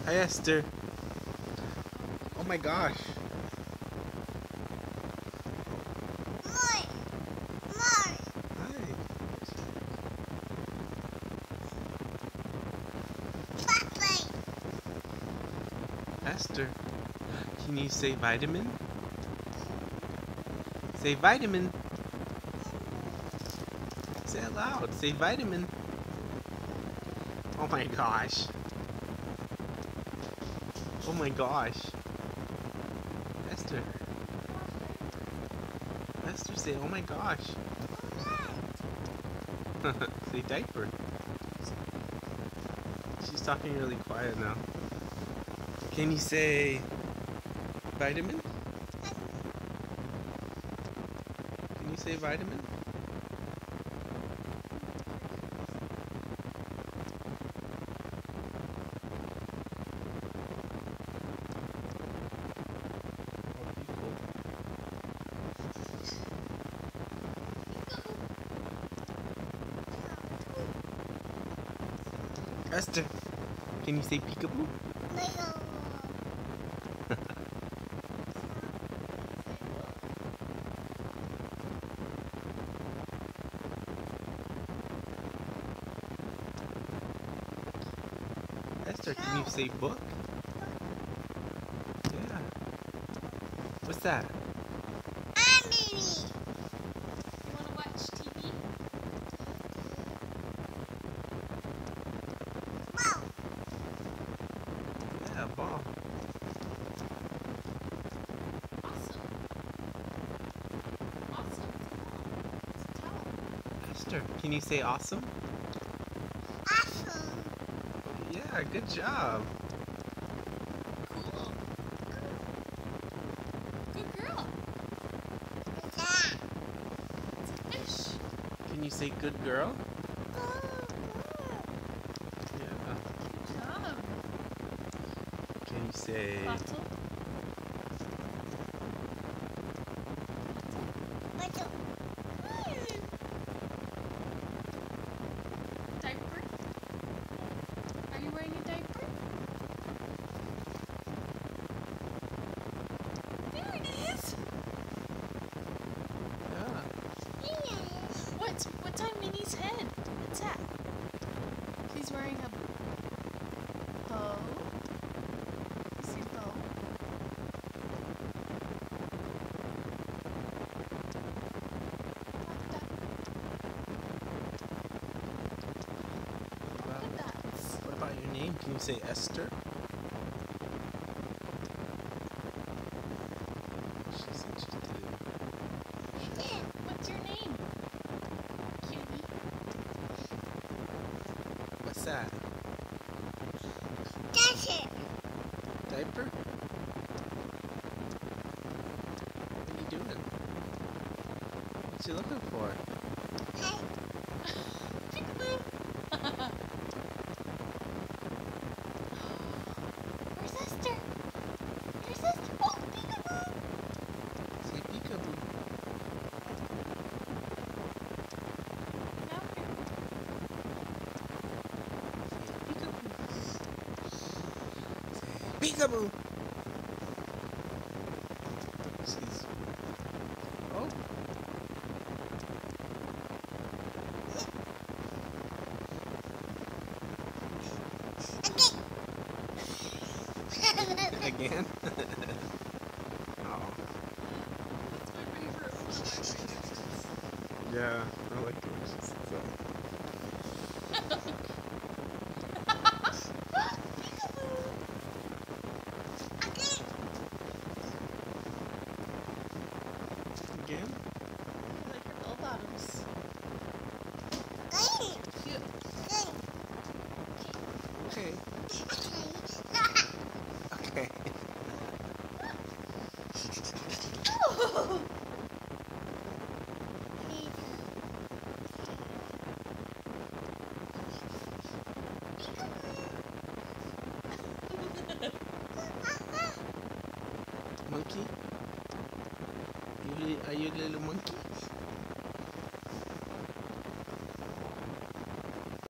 Hi, Esther. Oh my gosh. More. Hi. Papa. Esther, can you say vitamin? Say vitamin. Say it loud. Say vitamin. Oh my gosh. Oh my gosh. Esther. Esther, say oh my gosh. Say diaper. She's talking really quiet now. Can you say vitamin? Can you say vitamin? Esther, can you say peekaboo? Esther, can you say book? Yeah. What's that? Mommy. You want to watch TV? Wow. Yeah, a ball. Awesome. Awesome. It's a towel. Esther, can you say awesome? Awesome. Yeah, good job. Cool. Good girl. Yeah. It's a fish. Can you say good girl? Yeah. Good job. Can you say Bottle. Bottle. Diaper. Are you wearing a diaper? There it is. yeah. What's on Minnie's head? What's that? He's wearing a bow. You see bow? Polka dots. What about your name? Can you say Esther? She's interested. What's your name? Cutie. What's that? That's it. Diaper? What are you doing? What's you looking for? Hey. Peekaboo. Where's Esther? Where's Esther? Oh, peekaboo. Say peekaboo. Now Say peekaboo. She's. Oh. Again? Oh. That's my favorite. One of my favorites. Yeah, I like the way she sits up. Again? I like her bell bottoms. Cute. Okay. Okay. Oh. Monkey? Are you a little monkey?